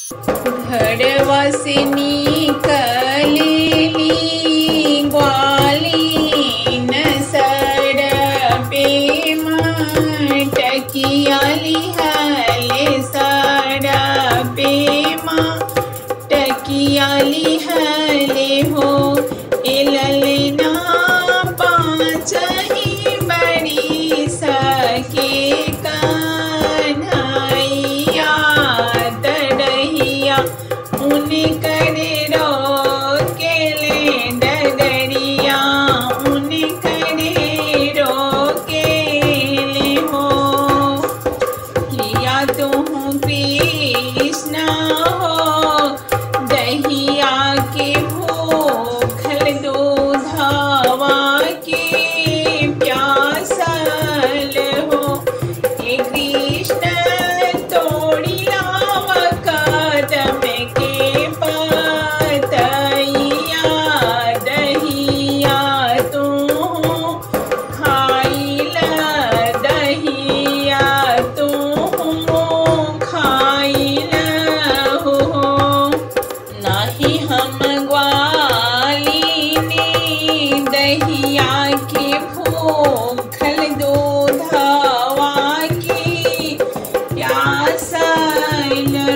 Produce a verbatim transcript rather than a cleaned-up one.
घरवा से निकली ग्वालीन सर पे माँ टकिया लिहले सर पे माँ टकिया लिहले हो ए ललना पाँच ही बड़ी सके कन्हैया दरहिया उन करे रो के ले डगरिया उन करे रो के ले हो किया तुम कृष्ण हो दहिया के भूखल दूधवा के प्यासल हो हे कृष्ण तोड़ी लाव कदम के पतैया दहिया तू खाइल दहिया तू खाइल हो नाही हम ग्वालिनी दहिया के भूखल दूधवा की प्यासल